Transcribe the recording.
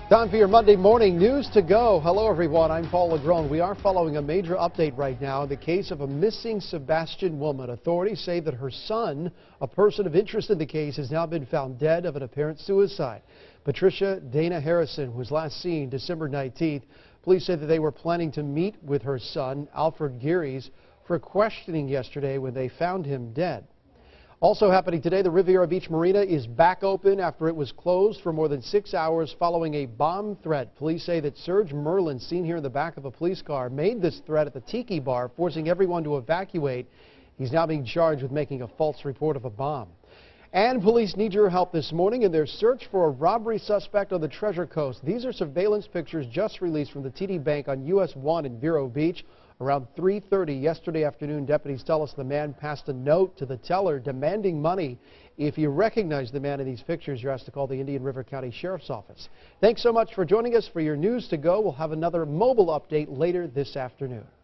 Time for your Monday morning news to go. Hello, everyone. I'm Paul Ladrone. We are following a major update right now in the case of a missing Sebastian woman. Authorities say that her son, a person of interest in the case, has now been found dead of an apparent suicide. Patricia Dana Harrison was last seen December 19th. Police said that they were planning to meet with her son, Alfred Gearies, for questioning yesterday when they found him dead. Also happening today, the Riviera Beach Marina is back open after it was closed for more than 6 hours following a bomb threat. Police say that Serge Merlin, seen here in the back of a police car, made this threat at the Tiki Bar, forcing everyone to evacuate. He's now being charged with making a false report of a bomb. And police need your help this morning in their search for a robbery suspect on the Treasure Coast. These are surveillance pictures just released from the TD Bank on US 1 in Vero Beach. Around 3:30 yesterday afternoon, deputies tell us the man passed a note to the teller demanding money. If you recognize the man in these pictures, you're asked to call the Indian River County Sheriff's Office. Thanks so much for joining us for your News to Go. We'll have another mobile update later this afternoon.